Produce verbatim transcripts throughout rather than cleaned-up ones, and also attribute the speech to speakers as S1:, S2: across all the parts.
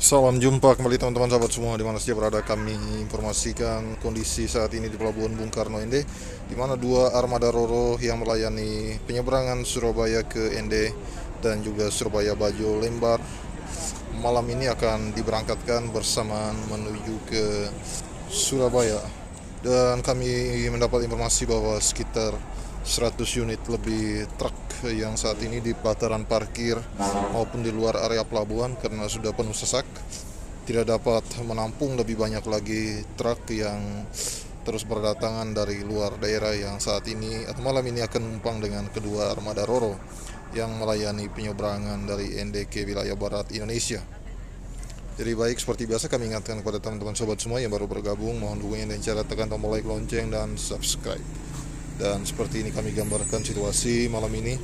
S1: Salam jumpa kembali teman-teman sahabat semua di mana saja berada. Kami informasikan kondisi saat ini di Pelabuhan Bung Karno N D, di mana dua armada Roro yang melayani penyeberangan Surabaya ke N D dan juga Surabaya Bajo Lembar malam ini akan diberangkatkan bersamaan menuju ke Surabaya. Dan kami mendapat informasi bahwa sekitar seratus unit lebih truk yang saat ini di pelataran parkir maupun di luar area pelabuhan karena sudah penuh sesak, tidak dapat menampung lebih banyak lagi truk yang terus berdatangan dari luar daerah yang saat ini atau malam ini akan menumpang dengan kedua armada Roro yang melayani penyeberangan dari N D ke wilayah barat Indonesia. Jadi baik, seperti biasa kami ingatkan kepada teman-teman sobat semua yang baru bergabung, mohon dukungan dengan cara tekan tombol like, lonceng, dan subscribe. Dan seperti ini kami gambarkan situasi malam ini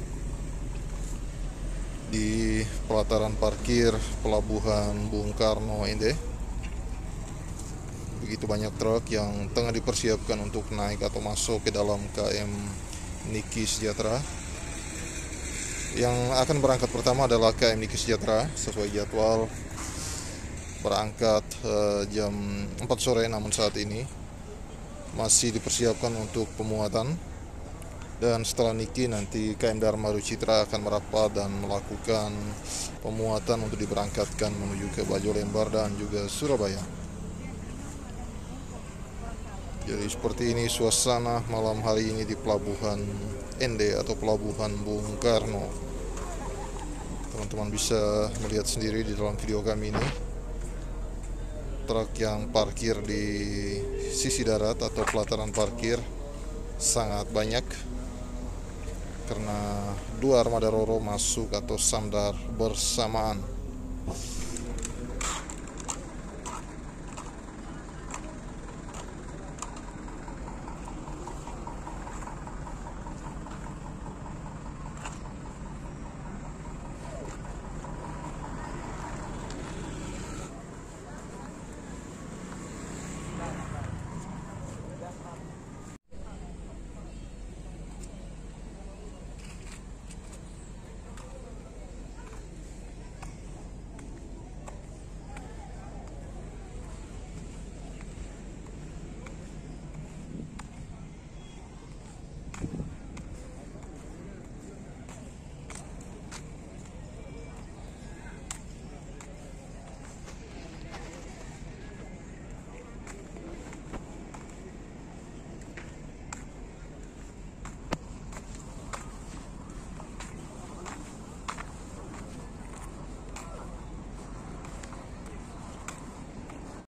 S1: di pelataran parkir Pelabuhan Bung Karno N D. Begitu banyak truk yang tengah dipersiapkan untuk naik atau masuk ke dalam K M Niki Sejahtera. Yang akan berangkat pertama adalah K M Niki Sejahtera sesuai jadwal berangkat eh, jam empat sore, namun saat ini masih dipersiapkan untuk pemuatan. Dan setelah Niki nanti K M Dharma Rucitra akan merapat dan melakukan pemuatan untuk diberangkatkan menuju ke Bajo Lembar dan juga Surabaya. Jadi seperti ini suasana malam hari ini di Pelabuhan N D atau Pelabuhan Bung Karno. Teman-teman bisa melihat sendiri di dalam video kami ini, truk yang parkir di sisi darat atau pelataran parkir sangat banyak karena dua armada Roro masuk atau sandar bersamaan.